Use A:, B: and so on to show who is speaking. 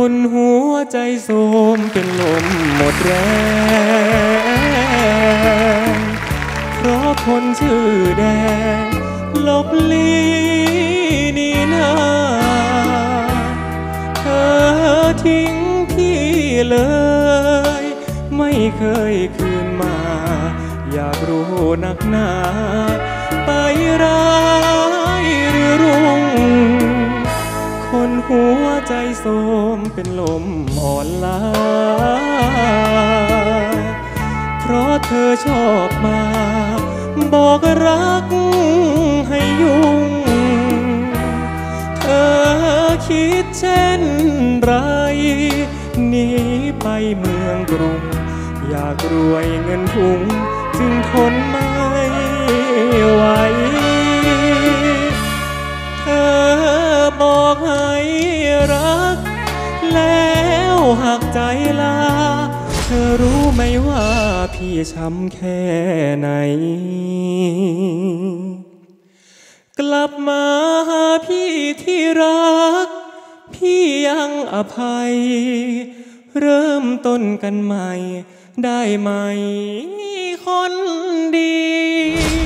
A: คนหัวใจโทรมเป็นลมหมดแรงเพราะคนชื่อแดงลบลีนี่นาเธอทิ้งพี่เลยไม่เคยคืนมาอยากรู้นักหนาไปร้ายหรือรุ่งคนหัวใจโทรมเป็นลมอ่อนล้าเพราะเธอชอบมาบอกรักให้ยุ่งเธอคิดเช่นไรหนีไปเมืองกรุงอยากรวยเงินถุงจึงทนไม่ไหวเธอบอกให้รักแล้วหักใจลาเธอรู้ไหมว่าพี่ช้ำแค่ไหนกลับมาหาพี่ที่รักพี่ยังอภัยเริ่มต้นกันใหม่ได้ไหมคนดี